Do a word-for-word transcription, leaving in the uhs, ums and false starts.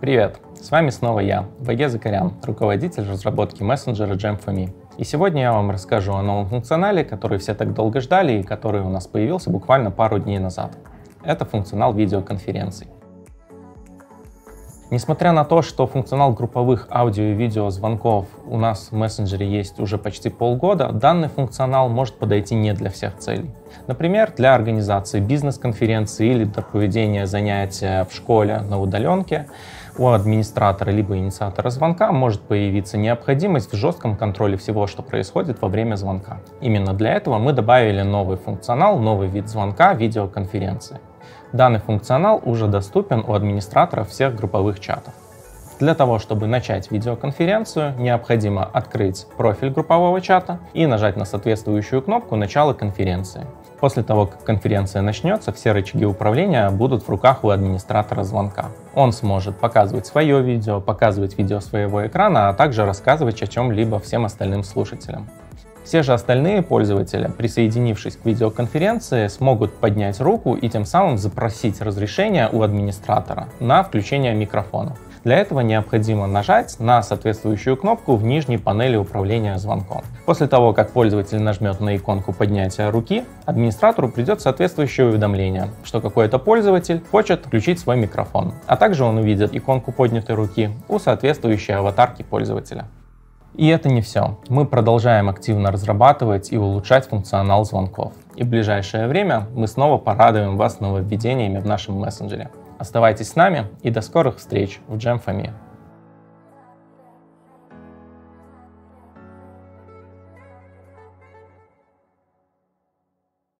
Привет! С вами снова я, Ваге Закарян, руководитель разработки мессенджера Jam4Me. И сегодня я вам расскажу о новом функционале, который все так долго ждали и который у нас появился буквально пару дней назад. Это функционал видеоконференций. Несмотря на то, что функционал групповых аудио и видеозвонков у нас в мессенджере есть уже почти полгода, данный функционал может подойти не для всех целей. Например, для организации бизнес-конференции или для проведения занятия в школе на удаленке у администратора либо инициатора звонка может появиться необходимость в жестком контроле всего, что происходит во время звонка. Именно для этого мы добавили новый функционал, новый вид звонка — видеоконференции. Данный функционал уже доступен у администраторов всех групповых чатов. Для того, чтобы начать видеоконференцию, необходимо открыть профиль группового чата и нажать на соответствующую кнопку «Начало конференции». После того, как конференция начнется, все рычаги управления будут в руках у администратора звонка. Он сможет показывать свое видео, показывать видео своего экрана, а также рассказывать о чем-либо всем остальным слушателям. Все же остальные пользователи, присоединившись к видеоконференции, смогут поднять руку и тем самым запросить разрешение у администратора на включение микрофона. Для этого необходимо нажать на соответствующую кнопку в нижней панели управления звонком. После того, как пользователь нажмет на иконку поднятия руки, администратору придет соответствующее уведомление, что какой-то пользователь хочет включить свой микрофон, а также он увидит иконку поднятой руки у соответствующей аватарки пользователя. И это не все. Мы продолжаем активно разрабатывать и улучшать функционал звонков. И в ближайшее время мы снова порадуем вас нововведениями в нашем мессенджере. Оставайтесь с нами и до скорых встреч в Jam4Me.